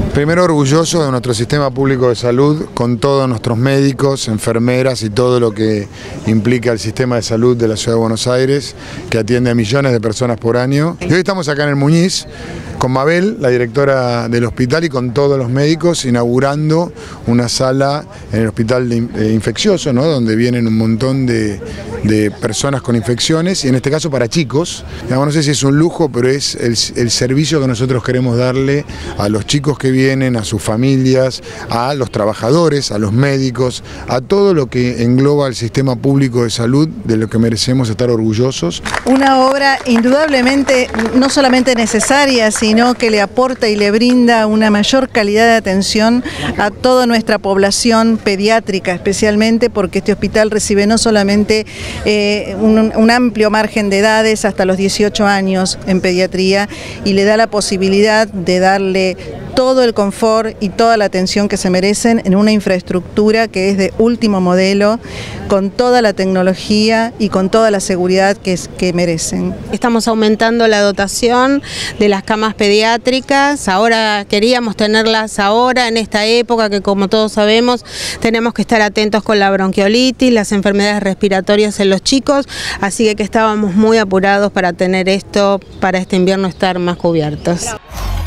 Primero, orgulloso de nuestro sistema público de salud, con todos nuestros médicos, enfermeras y todo lo que implica el sistema de salud de la Ciudad de Buenos Aires, que atiende a millones de personas por año. Y hoy estamos acá en el Muñiz, con Mabel, la directora del hospital, y con todos los médicos, inaugurando una sala en el hospital infeccioso, ¿no? Donde vienen un montón de personas con infecciones, y en este caso para chicos. Digamos, no sé si es un lujo, pero es el servicio que nosotros queremos darle a los chicos que vienen, a sus familias, a los trabajadores, a los médicos, a todo lo que engloba el sistema público de salud, de lo que merecemos estar orgullosos. Una obra indudablemente no solamente necesaria, sino que le aporta y le brinda una mayor calidad de atención a toda nuestra población pediátrica, especialmente porque este hospital recibe no solamente un amplio margen de edades hasta los 18 años en pediatría, y le da la posibilidad de darle todo el confort y toda la atención que se merecen en una infraestructura que es de último modelo, con toda la tecnología y con toda la seguridad que merecen. Estamos aumentando la dotación de las camas pediátricas. Ahora queríamos tenerlas ahora, en esta época que, como todos sabemos, tenemos que estar atentos con la bronquiolitis, las enfermedades respiratorias en los chicos, así que estábamos muy apurados para tener esto, para este invierno estar más cubiertos.